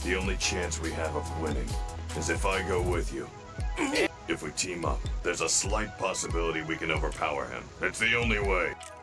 The only chance we have of winning is if I go with you. If we team up, there's a slight possibility we can overpower him. It's the only way.